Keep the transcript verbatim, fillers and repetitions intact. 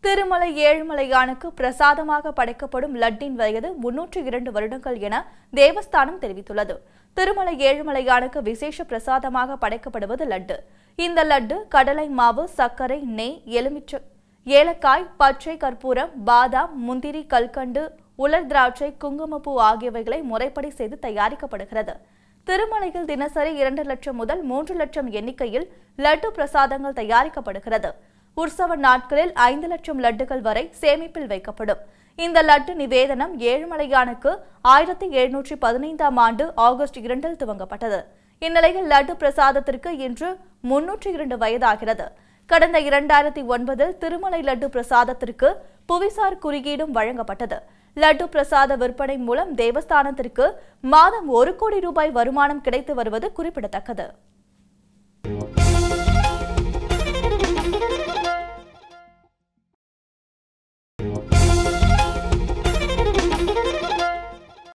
திருமலை ஏழுமலையானுக்கு பிரசாதமாக படைக்கப்படும் லட்டின் வயது முன்னூற்று இரண்டு வருடங்கள் என தேவஸ்தானம் தெரிவித்துள்ளது. திருமலை ஏழுமலையானுக்கு விசேஷ பிரசாதமாக படைக்கப்படுவது லட்டு. இந்த லட்டு கடலை மாவு, சர்க்கரை, நெய், எலுமிச்சை, ஏலக்காய், பச்சை கற்பூரம், பாதாம், முந்திரி, கல்கண்டு, உலர் திராட்சை, குங்குமப்பூ ஆகியவைகளை முறைப்படி செய்து தயாரிக்கப்படுகிறது. திருமலையில் தினசரி இரண்டு லட்சம் முதல் மூன்று லட்சம் எண்ணிக்கையில் லட்டு பிரசாதங்கள் தயாரிக்கப்படுகிறது. உற்சவ நாட்களில் ஐந்து லட்சம் லட்டுகள் வரை சேமிப்பில் வைக்கப்படும். இந்த லட்டு நிவேதனம் ஏழுமலையானுக்கு ஆயிரத்தி எழுநூற்றி பதினைந்தாம் ஆண்டு ஆகஸ்ட் இரண்டில் துவங்கப்பட்டது. இந்நிலையில் லட்டு பிரசாதத்திற்கு இன்று முன்னூற்றி இரண்டு வயதாகிறது. கடந்த இரண்டாயிரத்தி ஒன்பதில் திருமலை லட்டு பிரசாதத்திற்கு புவிசார் குறியீடும் வழங்கப்பட்டது. லட்டு பிரசாத விற்பனை மூலம் தேவஸ்தானத்திற்கு மாதம் ஒரு கோடி ரூபாய் வருமானம் கிடைத்து வருவது குறிப்பிடத்தக்கது.